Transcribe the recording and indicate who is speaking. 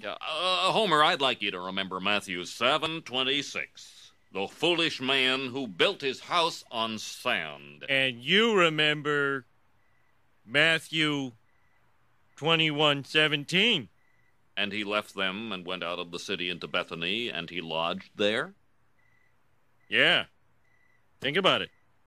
Speaker 1: Yeah, Homer, I'd like you to remember Matthew 7:26. The foolish man who built his house on sand.
Speaker 2: And you remember Matthew 21:17.
Speaker 1: And he left them and went out of the city into Bethany, and he lodged there?
Speaker 2: Yeah. Think about it.